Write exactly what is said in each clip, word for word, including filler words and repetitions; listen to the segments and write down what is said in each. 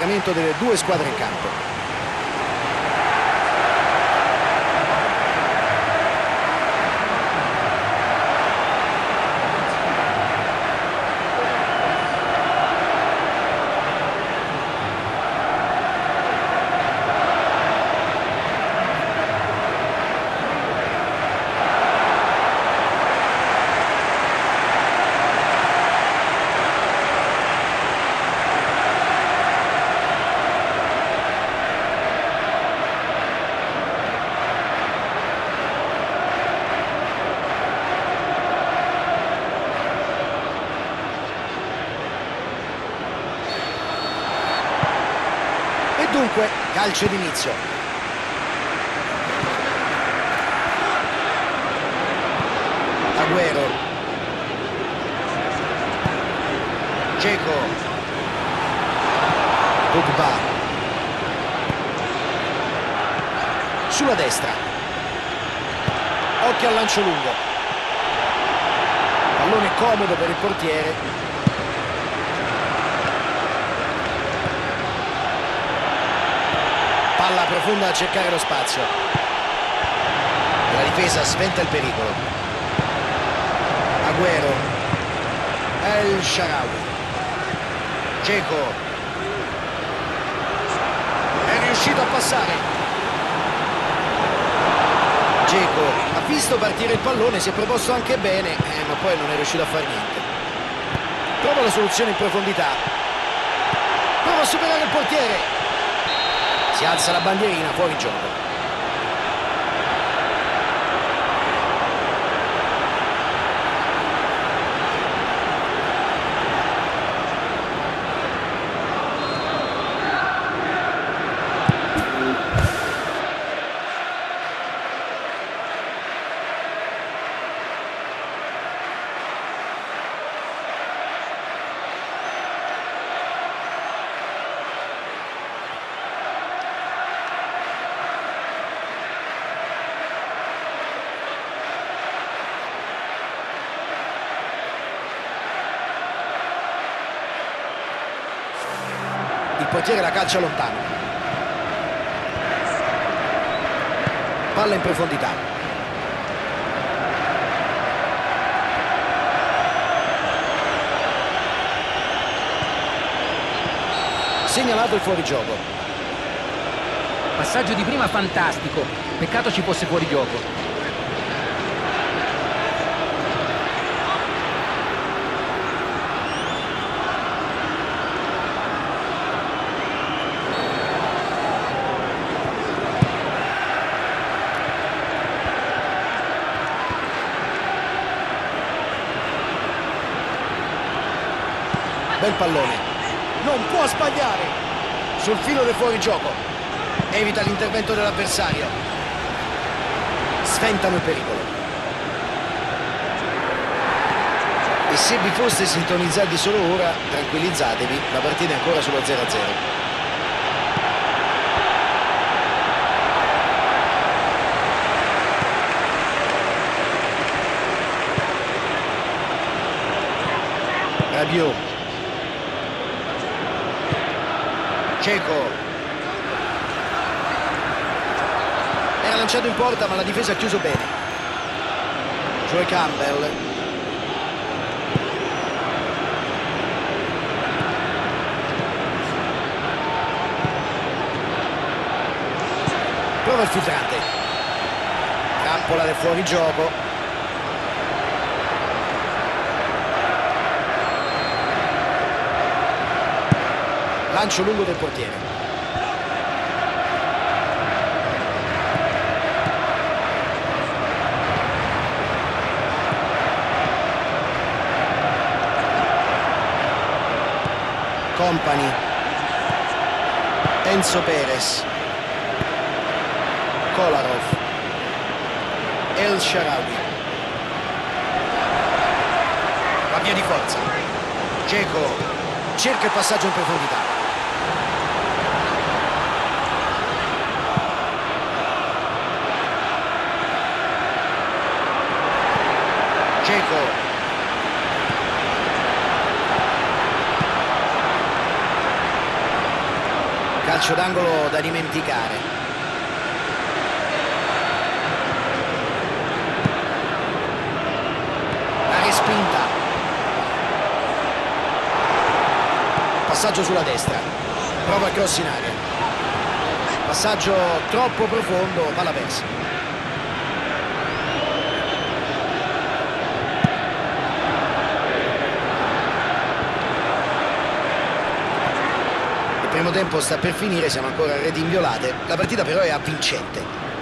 schieramento delle due squadre in campo. Dunque, calcio d'inizio. Agüero. Dzeko. Pogba. Sulla destra. Occhio al lancio lungo. Pallone comodo per il portiere. Palla profonda a cercare lo spazio. La difesa sventa il pericolo. Agüero. El Shaarawy. Dzeko. È riuscito a passare. Dzeko ha visto partire il pallone, si è proposto anche bene, eh, ma poi non è riuscito a fare niente. Prova la soluzione in profondità. Prova a superare il portiere. Si alza la bandierina, fuori gioco. Il portiere la calcia lontano. Palla in profondità. Segnalato il fuorigioco. Passaggio di prima fantastico. Peccato ci fosse fuorigioco. Bel pallone. Non può sbagliare. Sul filo del fuorigioco. Evita l'intervento dell'avversario. Sventano il pericolo. E se vi foste sintonizzati solo ora, tranquillizzatevi, la partita è ancora sullo zero a zero. Rabiot. Dzeko. Era lanciato in porta ma la difesa ha chiuso bene. Joel Campbell. Prova il filtrante. Trappola del fuorigioco. Lancio lungo del portiere. Company. Enzo Perez. Kolarov. El Shaarawy. Va via di forza. Dzeko cerca il passaggio in profondità. Dzeko. calcio d'angolo da dimenticare. La respinta. Passaggio sulla destra. Prova il cross in aria. Passaggio troppo profondo, palla persa. Il primo tempo sta per finire, siamo ancora a reti inviolate, la partita però è avvincente.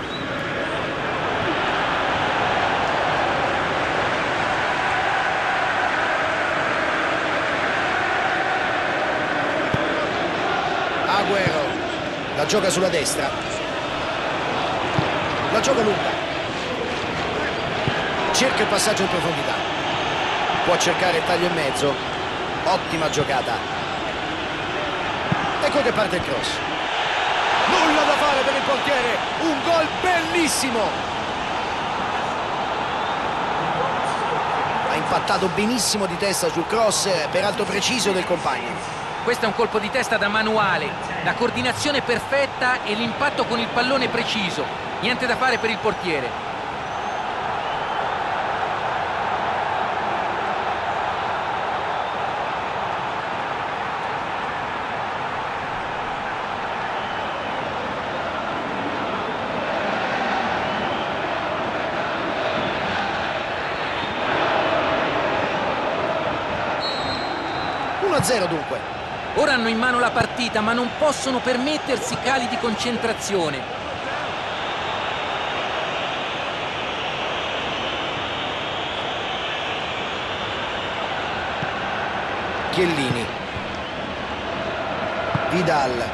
Agüero la gioca sulla destra, la gioca lunga, cerca il passaggio in profondità, può cercare il taglio in mezzo, ottima giocata. Ecco che parte il cross. Nulla da fare per il portiere. Un gol bellissimo. Ha impattato benissimo di testa sul cross, peraltro preciso del compagno. Questo è un colpo di testa da manuale. La coordinazione perfetta e l'impatto con il pallone preciso. Niente da fare per il portiere. uno a zero dunque. Ora hanno in mano la partita, ma non possono permettersi cali di concentrazione. Chiellini. Vidal.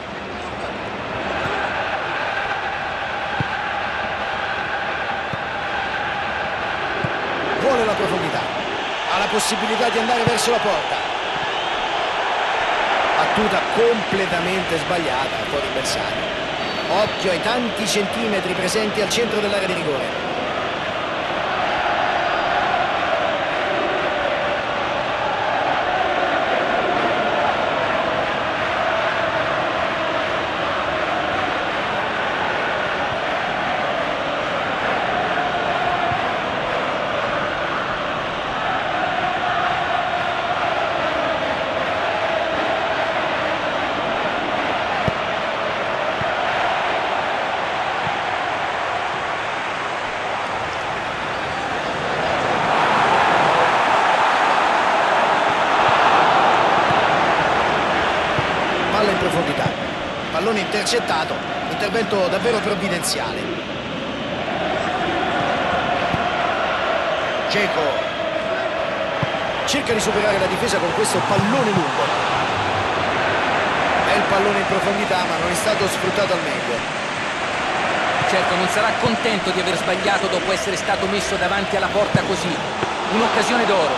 Vuole la profondità. Ha la possibilità di andare verso la porta. Battuta completamente sbagliata fuori il bersaglio. Occhio ai tanti centimetri presenti al centro dell'area di rigore. In profondità, pallone intercettato, intervento davvero provvidenziale. Dzeko cerca di superare la difesa con questo pallone lungo. È il pallone in profondità, ma non è stato sfruttato al meglio. Certo, non sarà contento di aver sbagliato dopo essere stato messo davanti alla porta così. Un'occasione d'oro.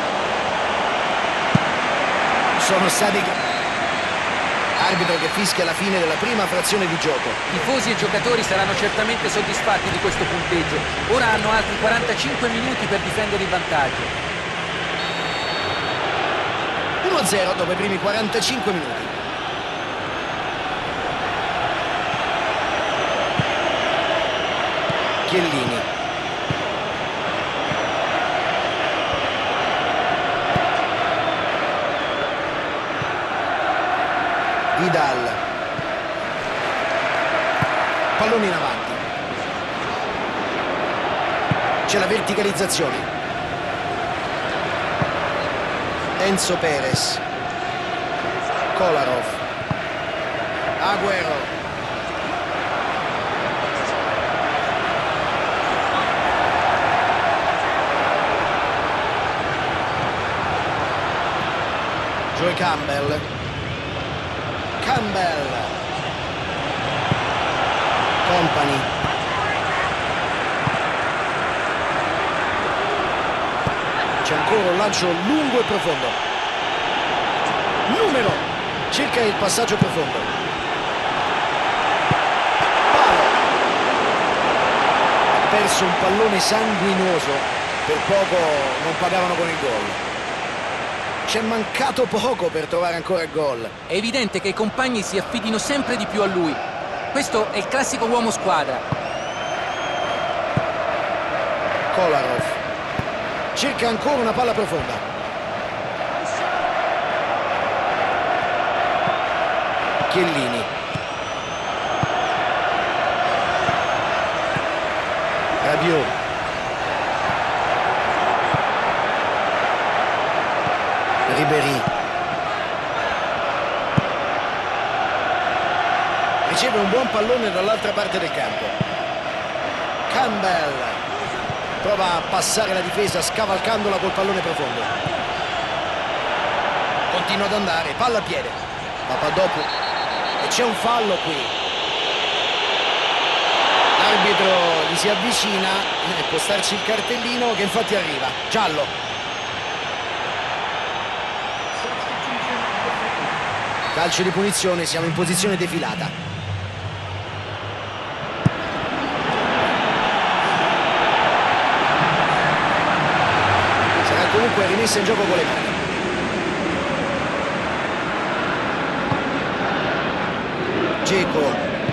Sono stati... Arbitro che fischia la fine della prima frazione di gioco. Tifosi e giocatori saranno certamente soddisfatti di questo punteggio. Ora hanno altri quarantacinque minuti per difendere il vantaggio. uno a zero dopo i primi quarantacinque minuti. Chiellini. Vidal. Pallone in avanti. C'è la verticalizzazione. Enzo Perez. Kolarov. Agüero. Joe Campbell. Campbell. Company. C'è ancora un lancio lungo e profondo. Numero. Cerca il passaggio profondo. Palo. Ha perso un pallone sanguinoso. Per poco non pagavano con il gol. C'è mancato poco per trovare ancora il gol. È evidente che i compagni si affidino sempre di più a lui. Questo è il classico uomo squadra. Kolarov cerca ancora una palla profonda. Chiellini. Rabiot. Ribéry. Riceve un buon pallone dall'altra parte del campo. Campbell prova a passare la difesa scavalcandola col pallone profondo. Continua ad andare, palla a piede. Papadopoulou. E c'è un fallo qui. L'arbitro gli si avvicina, eh, può starci il cartellino che infatti arriva. Giallo. Calcio di punizione, siamo in posizione defilata. Sarà comunque rimessa in gioco con le mani. Dzeko.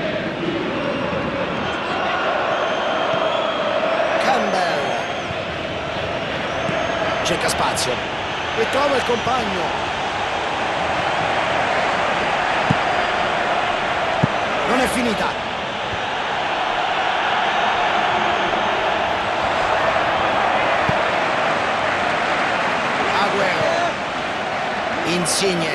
Campbell. Cerca spazio e trova il compagno. Non è finita. Agüero. Insigne.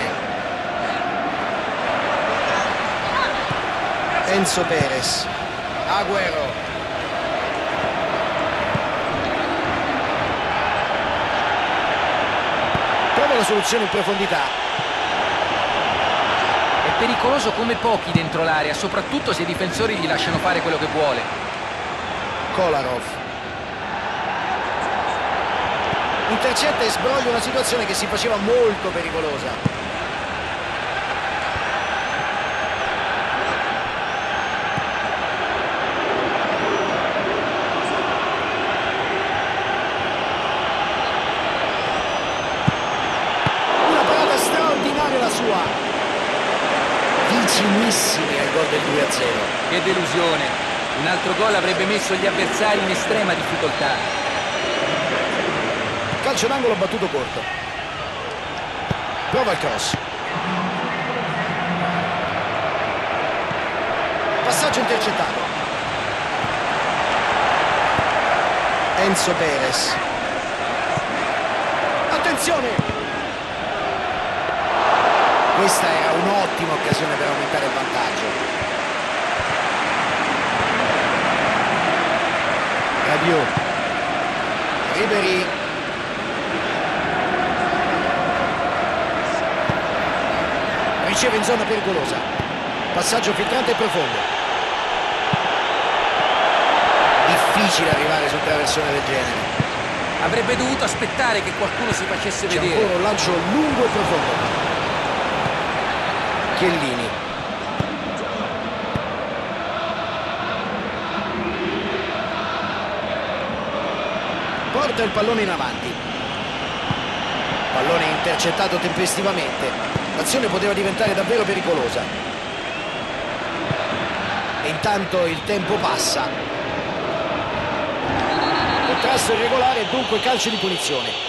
Enzo Perez. Agüero. Trova la soluzione in profondità. Pericoloso come pochi dentro l'area, soprattutto se i difensori gli lasciano fare quello che vuole. Kolarov. Intercetta e sbroglia una situazione che si faceva molto pericolosa. Una parata straordinaria la sua. Vicinissimi al gol del due a zero. Che delusione. Un altro gol avrebbe messo gli avversari in estrema difficoltà. Calcio d'angolo battuto corto. Prova il cross. Passaggio intercettato. Enzo Perez. Attenzione! Questa era un'ottima occasione per aumentare il vantaggio. Rabiot. Ribéry. Riceve in zona pericolosa. Passaggio filtrante e profondo. Difficile arrivare su traversone del genere. Avrebbe dovuto aspettare che qualcuno si facesse C'è vedere. ancora un lancio lungo e profondo. Chiellini. Porta il pallone in avanti. Pallone intercettato tempestivamente. L'azione poteva diventare davvero pericolosa. E intanto il tempo passa. Contrasto irregolare e dunque calcio di punizione.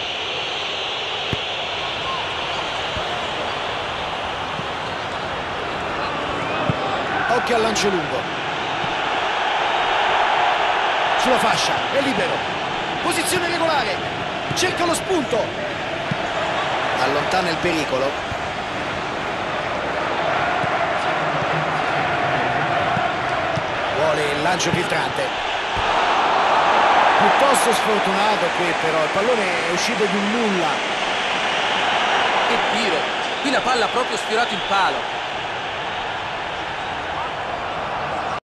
Occhio al lancio lungo. Sulla fascia, è libero. Posizione regolare. Cerca lo spunto. Allontana il pericolo. Vuole il lancio filtrante. Piuttosto sfortunato qui però. Il pallone è uscito di un nulla. Che tiro. Qui la palla ha proprio sfiorato il palo.